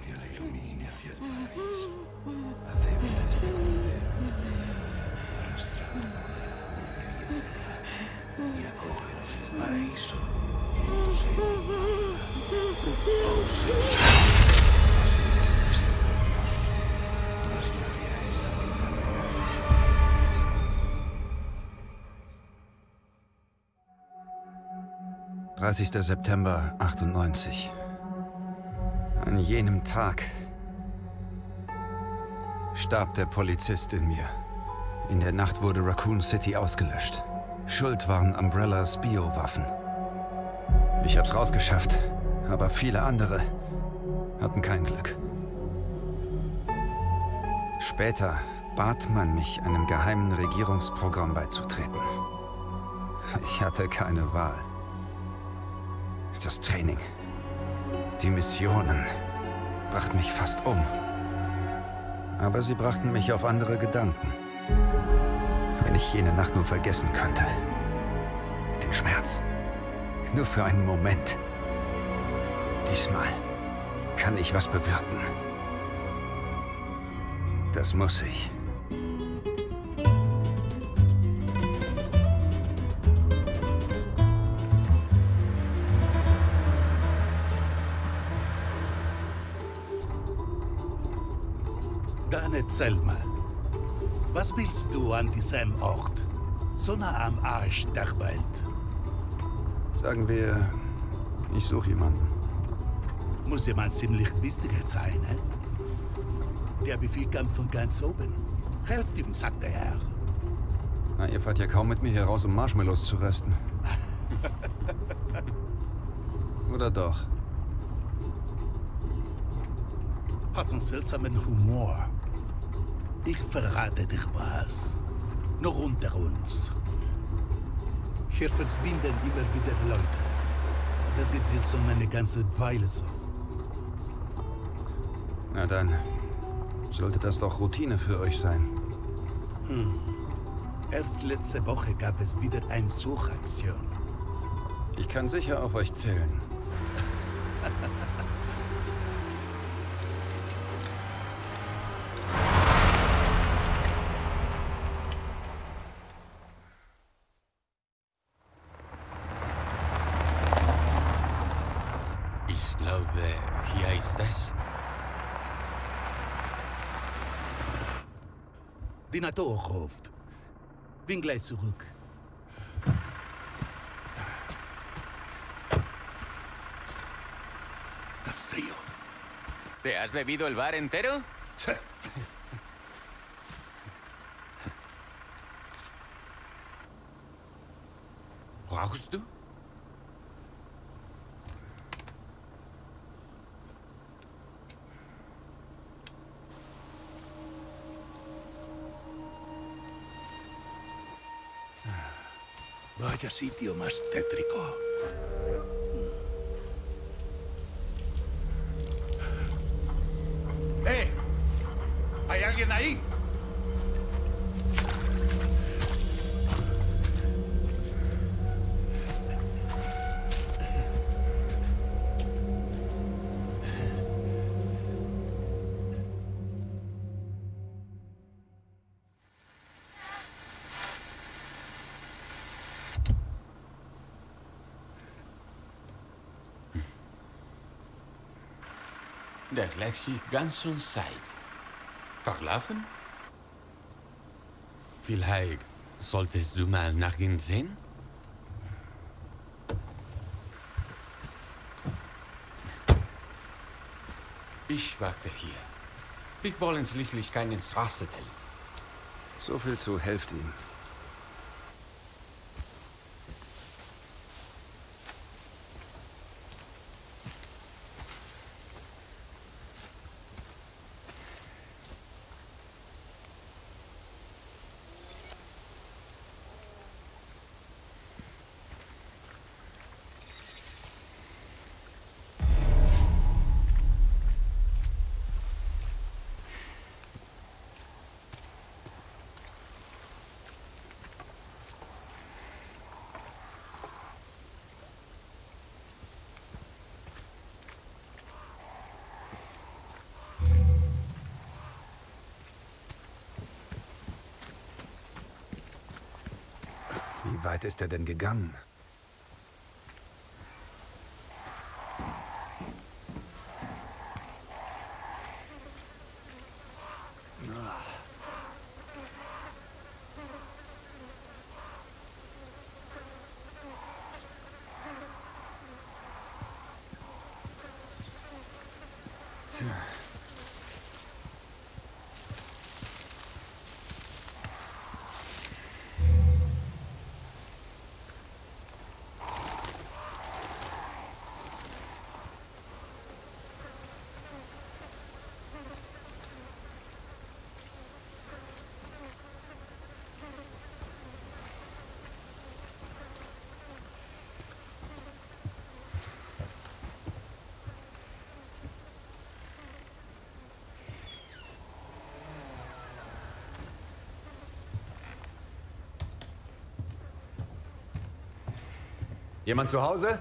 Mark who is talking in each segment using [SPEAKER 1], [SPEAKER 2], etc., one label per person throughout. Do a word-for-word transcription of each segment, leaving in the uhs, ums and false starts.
[SPEAKER 1] gloria la ilumine hacia el paraíso. Acepta este cordero, arrastrado por la furia y el pecado, y acógelo en el paraíso y en tu seno inmaculado. Oh Señor, misericordioso, arrastraré a esta pecadora.
[SPEAKER 2] dreißigster September achtundneunzig. An jenem Tag starb der Polizist in mir. In der Nacht wurde Raccoon City ausgelöscht. Schuld waren Umbrellas Biowaffen. Ich hab's rausgeschafft, aber viele andere hatten kein Glück. Später bat man mich, einem geheimen Regierungsprogramm beizutreten. Ich hatte keine Wahl. Das Training, die Missionen brachten mich fast um. Aber sie brachten mich auf andere Gedanken. Wenn ich jene Nacht nur vergessen könnte. Den Schmerz. Nur für einen Moment. Diesmal kann ich was bewirken. Das muss ich.
[SPEAKER 3] Dann erzähl mal, was willst du an diesem Ort? So nah am Arsch der Welt.
[SPEAKER 2] Sagen wir, ich suche jemanden.
[SPEAKER 3] Muss jemand ziemlich wichtiger sein, ne? Der Befehl kam von ganz oben. Helft ihm, sagt der Herr.
[SPEAKER 2] Na, ihr fahrt ja kaum mit mir hier raus, um Marshmallows zu rösten. Oder doch?
[SPEAKER 3] Hast einen seltsamen Humor. Ich verrate dich was. Noch unter uns. Hier verschwinden immer wieder Leute. Das geht jetzt schon eine ganze Weile so.
[SPEAKER 2] Na dann, sollte das doch Routine für euch sein.
[SPEAKER 3] Hm. Erst letzte Woche gab es wieder eine Suchaktion.
[SPEAKER 2] Ich kann sicher auf euch zählen.
[SPEAKER 4] Ich glaube, hier ist es.
[SPEAKER 3] Die Natur ruft. Bin gleich zurück. Está frío.
[SPEAKER 4] ¿Te has bebido el bar entero? ¿Rauchst du?
[SPEAKER 3] Vaya sitio más tétrico. ¡Eh! ¿Hay alguien ahí?
[SPEAKER 4] Der gleicht sich ganz schön Zeit. Verlaufen? Vielleicht solltest du mal nach ihm sehen? Ich warte hier. Wir wollen schließlich keinen Strafzettel.
[SPEAKER 2] So viel zu helft ihm. Wie weit ist er denn gegangen? Jemand zu Hause?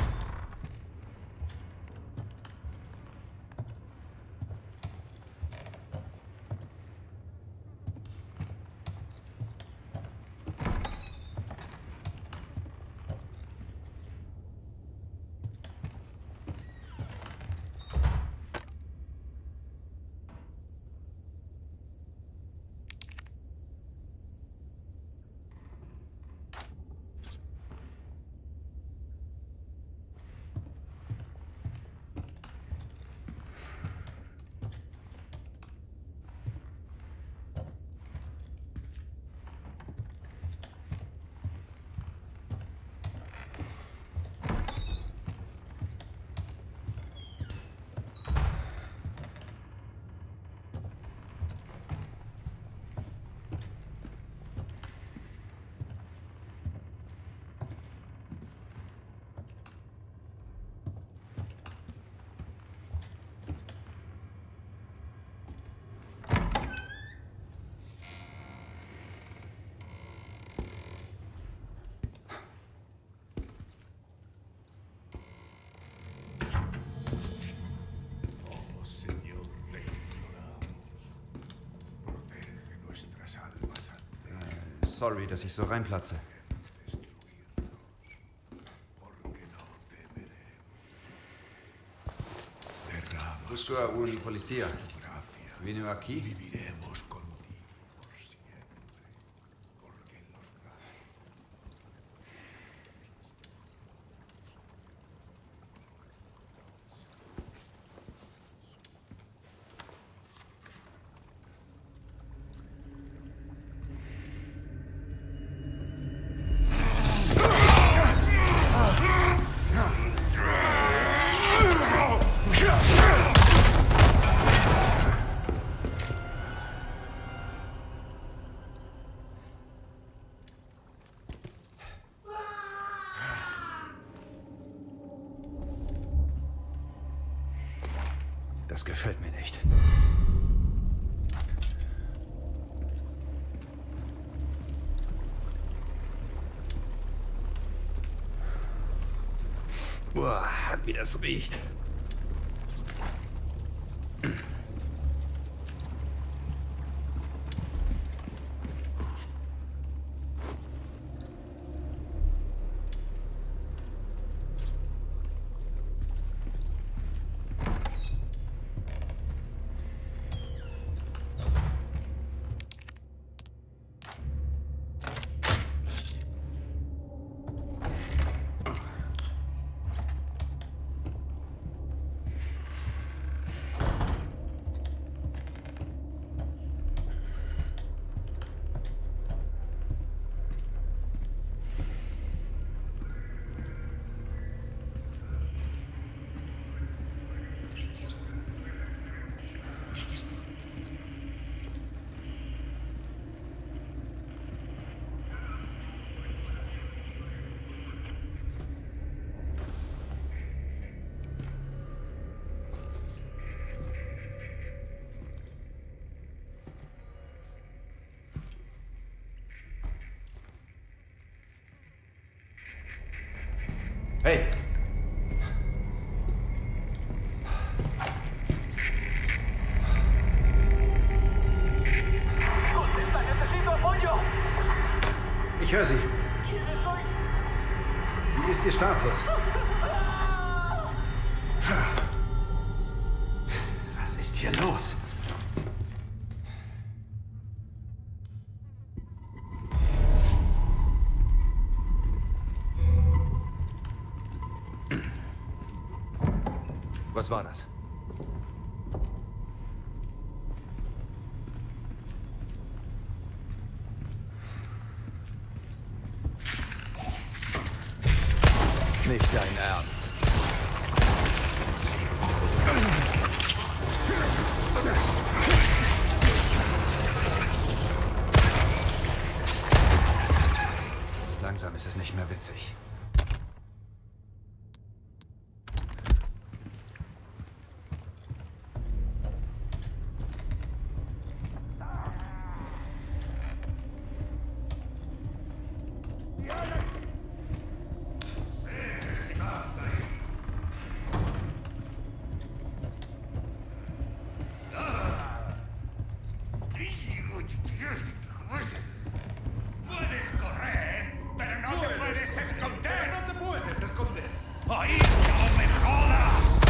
[SPEAKER 2] Sorry, dass ich so reinplatze. Busco a un policía. Vino aquí. Das gefällt mir nicht. Boah, wie das riecht. Hey! Ich höre Sie. ist Ihr Status? Was ist hier los?
[SPEAKER 5] Was war das? Nicht dein Ernst.
[SPEAKER 2] Langsam ist es nicht mehr witzig.
[SPEAKER 6] Puedes correr, pero no te puedes esconder.
[SPEAKER 3] No te puedes esconder.
[SPEAKER 6] ¡Ahí! ¡No me jodas!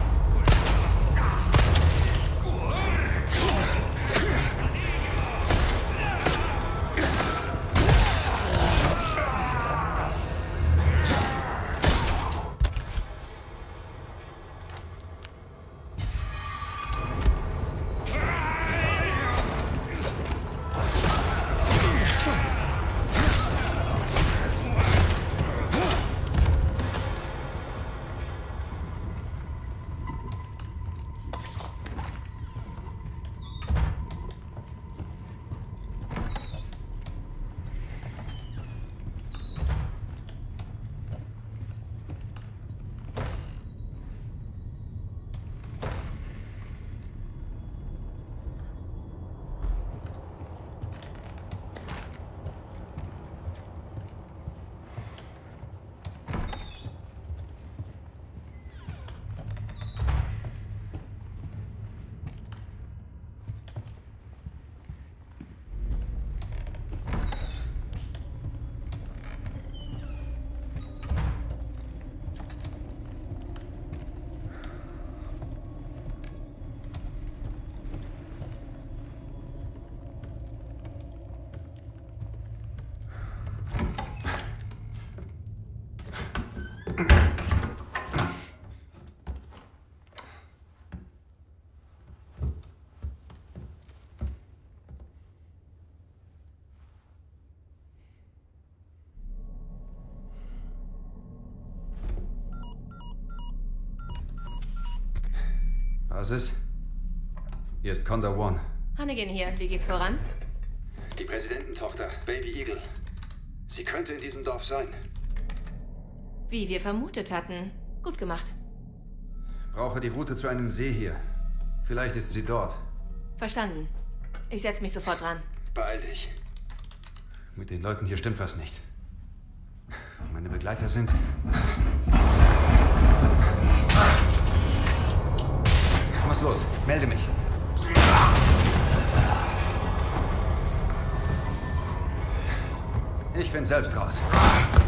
[SPEAKER 2] Basis? Hier ist Condor One.
[SPEAKER 7] Hannigan hier. Wie geht's voran?
[SPEAKER 2] Die Präsidententochter, Baby Eagle. Sie könnte in diesem Dorf sein.
[SPEAKER 7] Wie wir vermutet hatten. Gut gemacht.
[SPEAKER 2] Brauche die Route zu einem See hier. Vielleicht ist sie dort.
[SPEAKER 7] Verstanden. Ich setze mich sofort dran.
[SPEAKER 2] Beeil dich. Mit den Leuten hier stimmt was nicht. Meine Begleiter sind... Ich muss los. Melde mich. Ich find selbst raus.